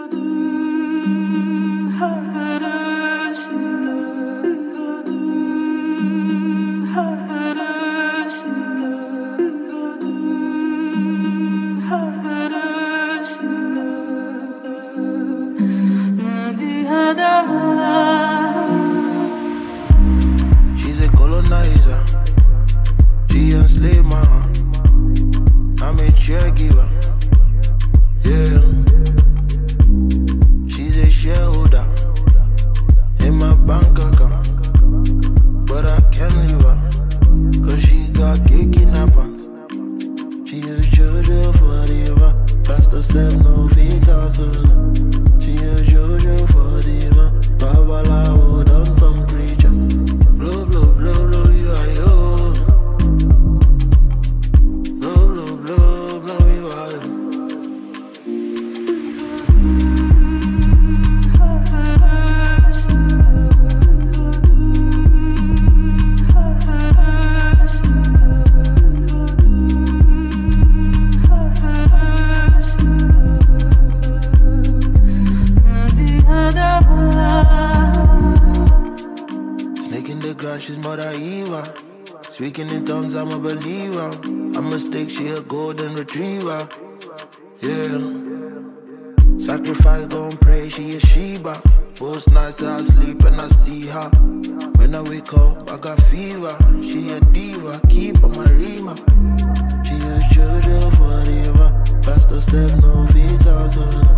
She's a colonizer, she enslaved my heart. I'm a caregiver, yeah. She's a shareholder in my bank account, but I can't leave her, cause she got cake in her pants. She use JuJu forever, pastor said no fake counsel. She use JuJu forever, Babalawo don't come preacher. Blow, blow, blow, blow, you are yo. Blow, blow, blow, blow, you are yo. Snake in the grass, she's mother Eva. Speaking in tongues, I'm a believer. A mistake, she a golden retriever. Yeah. Sacrifice, gon' pray, she a Sheba. Both nights I sleep and I see her. When I wake up, I got fever. She a diva, keep on my rima. She a JuJu forever. Pastor said no fake counsel.